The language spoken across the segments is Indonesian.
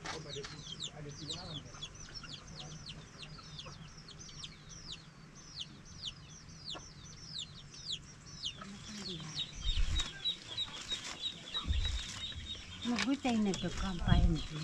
Gue tanya ke kampain sih.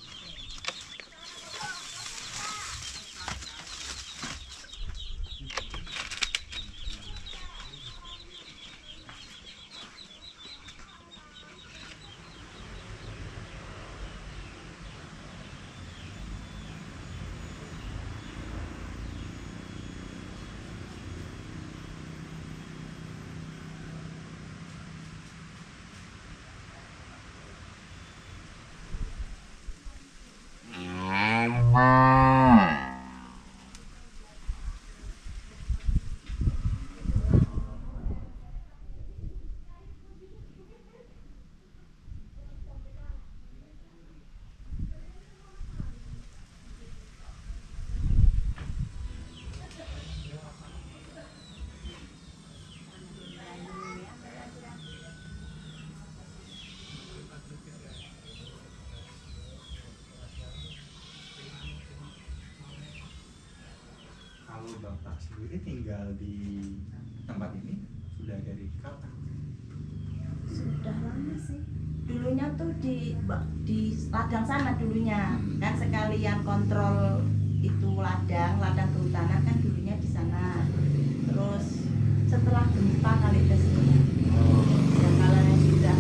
Kalau Bapak sendiri tinggal di tempat ini sudah dari kapan? Sudah lama sih. Dulunya tuh di ladang sana dulunya. Kan sekalian kontrol itu ladang kehutanan kan dulunya di sana. Terus setelah gempa kali ke sini. Ya kalau yang sudah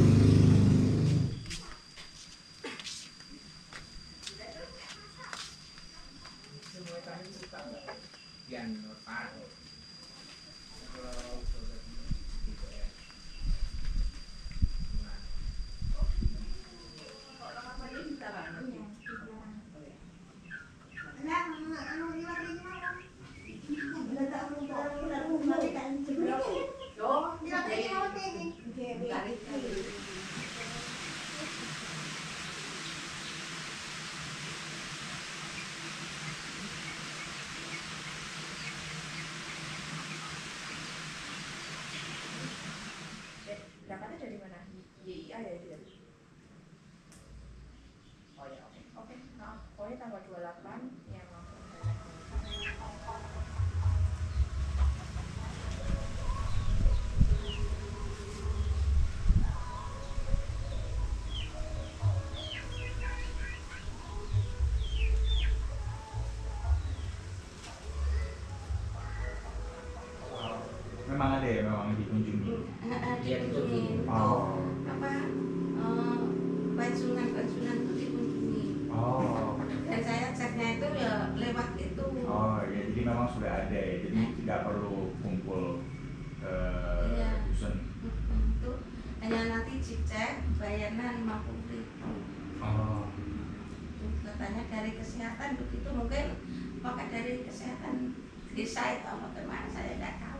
dapatnya dari mana? YIA ya dia? Oh ya oke. Nah, pokoknya tanggal 28 yang langsung Memang ada ya, memang dikunjungi. dikunjungi. Oh. Apa? Pensiunan itu dikunjungi. Oh. Dan saya ceknya itu ya lewat itu. Oh ya, jadi memang sudah ada ya, jadi tidak perlu kumpul ke dusun. Itu hanya nanti dicek bayarnya 50.000. Oh. Katanya dari kesehatan begitu, mungkin pakai dari kesehatan desa itu apa teman saya tidak tahu.